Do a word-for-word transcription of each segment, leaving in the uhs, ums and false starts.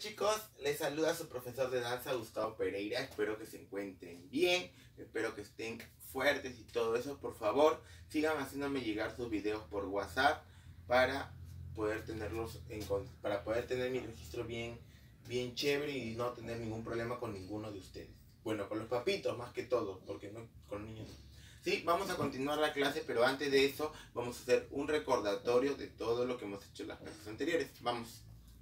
chicos, les saluda su profesor de danza Gustavo Pereira. Espero que se encuentren bien, espero que estén fuertes y todo eso. Por favor, sigan haciéndome llegar sus videos por WhatsApp para poder tenerlos en, para poder tener mi registro bien, bien chévere y no tener ningún problema con ninguno de ustedes. Bueno, con los papitos más que todo, porque no con niños. Sí, vamos a continuar la clase, pero antes de eso vamos a hacer un recordatorio de todo lo que hemos hecho en las clases anteriores. Vamos.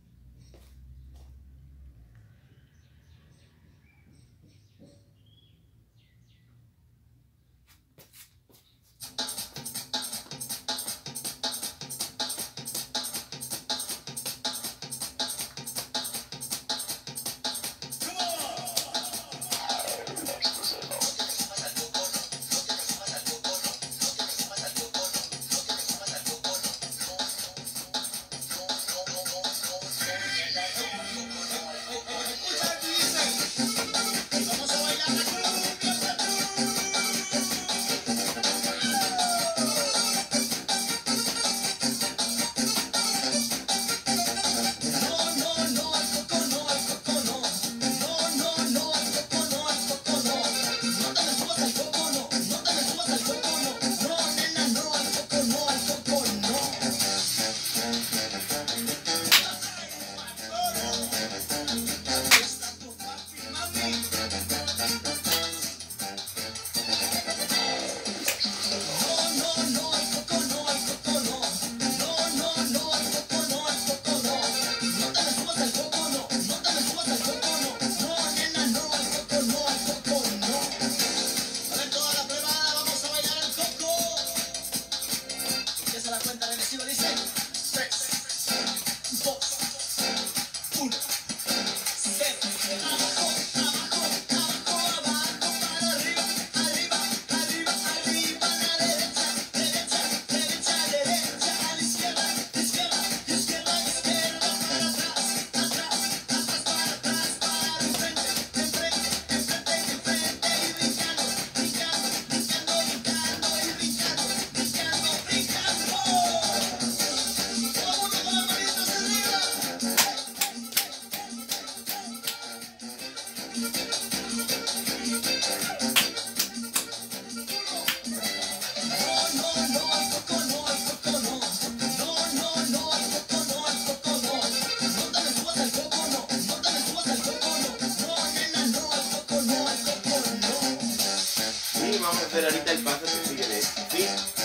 Vamos a hacer ahorita el paso que sigue de esto, ¿sí?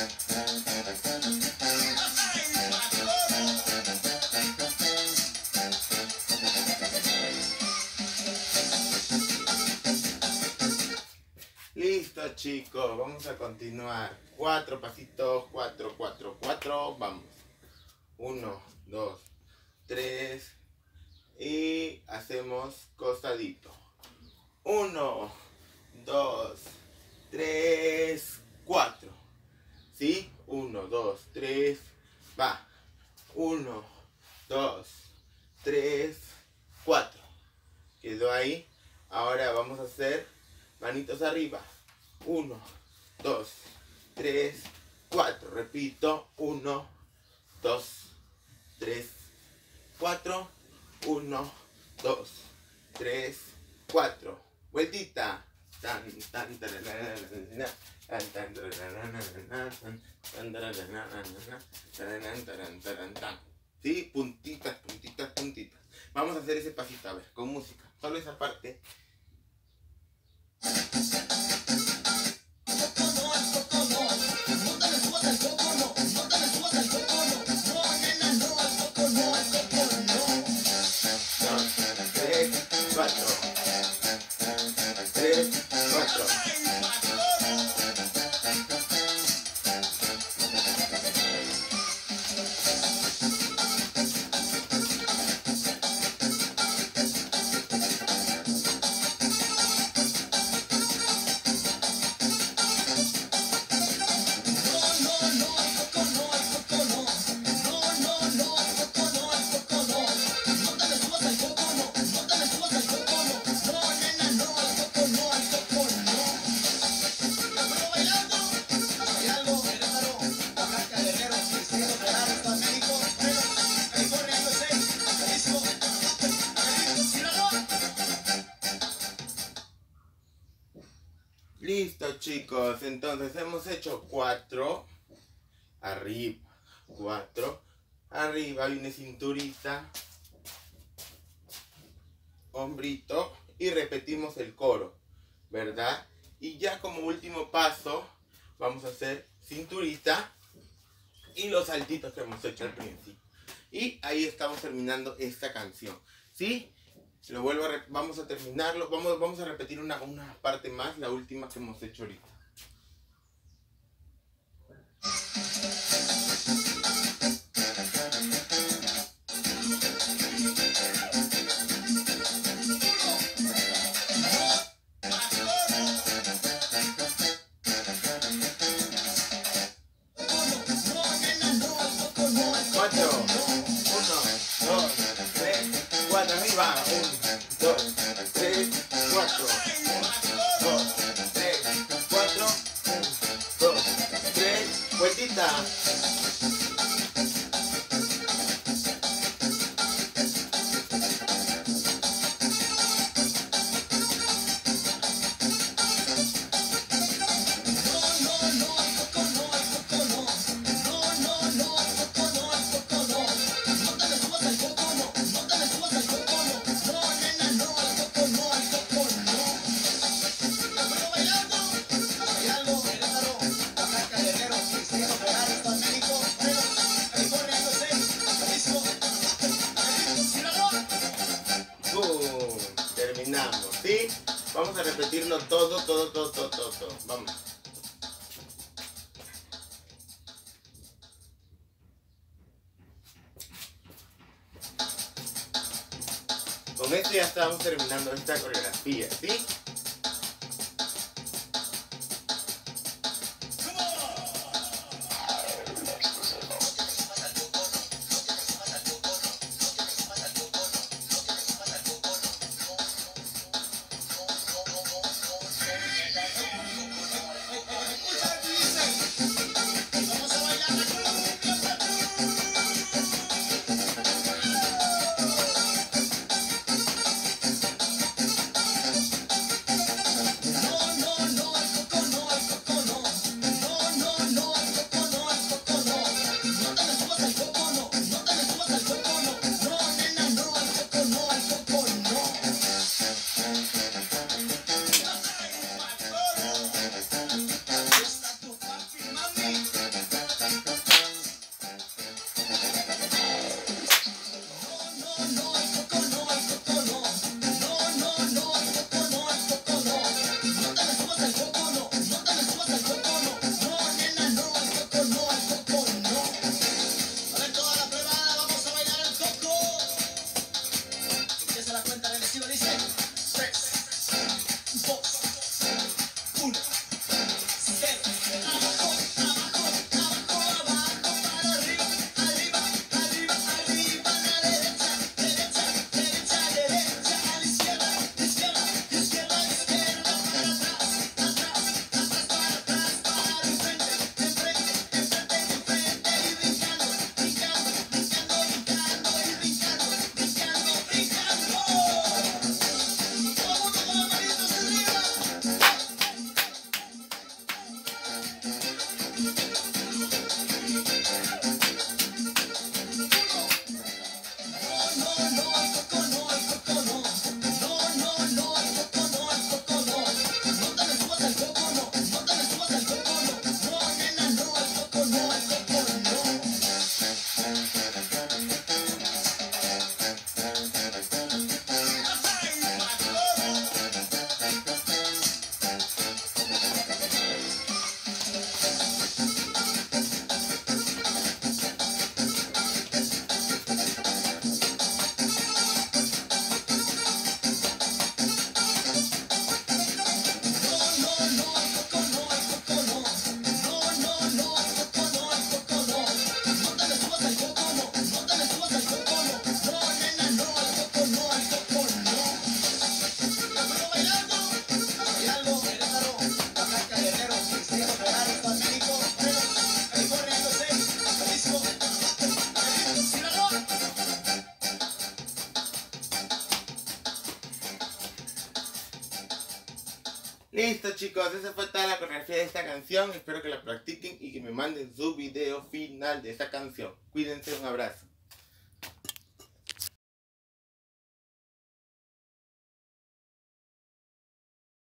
Listo, chicos, vamos a continuar. Cuatro pasitos, cuatro, cuatro, cuatro, vamos. Uno, dos, tres y hacemos costadito. Uno, dos, tres, cuatro. ¿Sí? Uno, dos, tres, va. Uno, dos, tres, cuatro. Quedó ahí. Ahora vamos a hacer manitos arriba. Uno, dos, tres, cuatro. Repito. Uno, dos, tres, cuatro. Uno, dos, tres, cuatro. Vueltita. Tan, tan, tan, sí, puntitas, puntitas, puntitas. Vamos a hacer ese pasito, a ver, con música. Solo esa parte. chicos, entonces hemos hecho cuatro. Arriba. Cuatro. Arriba viene cinturita. Hombrito. Y repetimos el coro, ¿verdad? Y ya como último paso, vamos a hacer cinturita y los saltitos que hemos hecho al principio. Y ahí estamos terminando esta canción, ¿sí? Lo vuelvo a vamos a terminarlo, vamos, vamos a repetir una, una parte más, la última que hemos hecho ahorita. Cuatro, uno, dos, tres, cuatro, arriba, uno, dos, tres, cuatro, uno, dos, tres, cuatro, uno, dos, tres, vueltita. ¡Bum! Terminamos, ¿sí? Vamos a repetirlo todo, todo, todo, todo, todo, todo. Vamos. Con esto ya estamos terminando esta coreografía, ¿sí? Listo chicos, esa fue toda la coreografía de esta canción. Espero que la practiquen y que me manden su video final de esta canción. Cuídense, un abrazo.